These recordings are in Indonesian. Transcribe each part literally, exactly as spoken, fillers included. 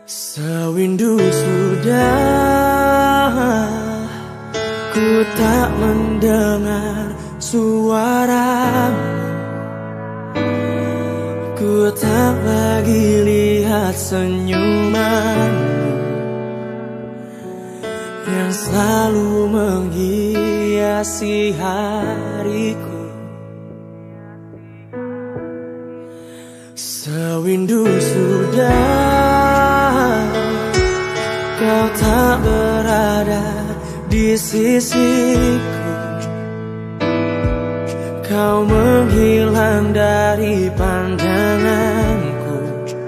Sewindu sudah ku tak mendengar suaramu, ku tak lagi lihat senyumanmu yang selalu menghiasi hariku. Sewindu sudah kau tak berada di sisiku, kau menghilang dari pandanganku.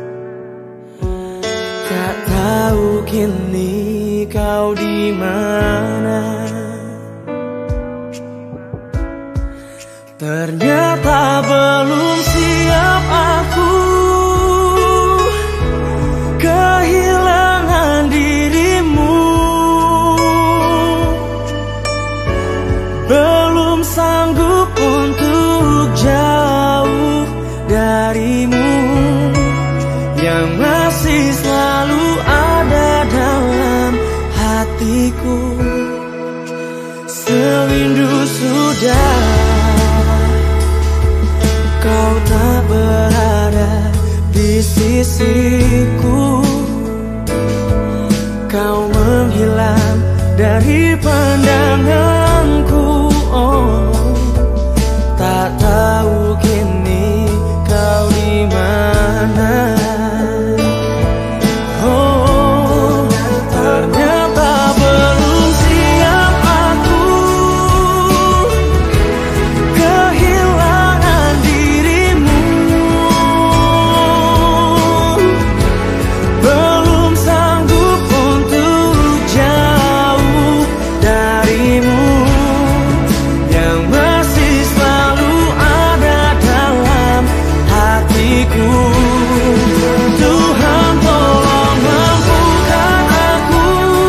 Tak tahu kini kau di mana. Ternyata belum siap aku kehilangan dirimu, belum sanggup untuk jauh darimu yang masih selalu ada dalam hatiku. Sewindu sudah kau tak berada di sisiku, kau menghilang dari pandanganku. Oh, tak tahu kini kau di mana. Oh, ternyata belum siap aku kehilangan dirimu, belum sanggup untuk jauh darimu yang masih selalu ada dalam hatiku. Tuhan tolong mampukan aku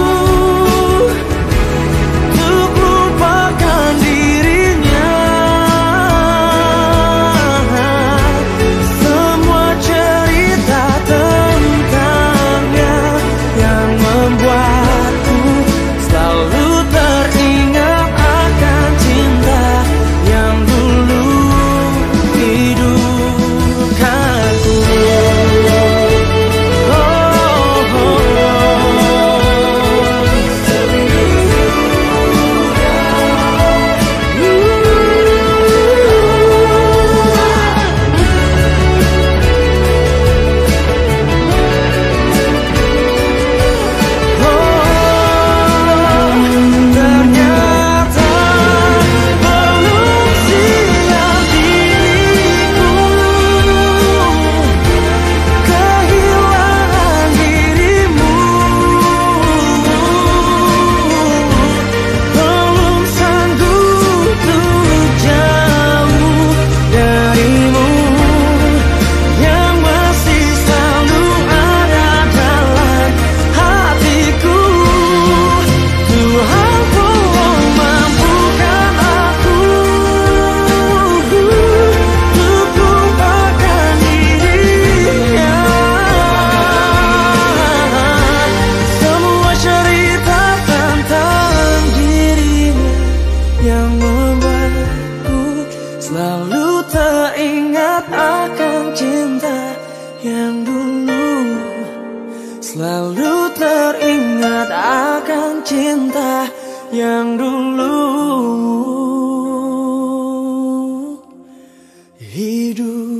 untuk lupakan dirinya. Semua cerita tentangnya yang membuatku selalu teringat akan cinta yang dulu hidupkanku. Oh, oh, oh. Ternyata belum siap diriku kehilangan dirimu, belum sanggup untuk jauh darimu yang masih selalu ada dalam hatiku. Tuhan tolong mampukan aku untuk lupakan dirinya. Semua cerita tentang dirinya yang membuatku selalu teringat akan cinta yang dulu, selalu teringat akan cinta yang dulu hidup.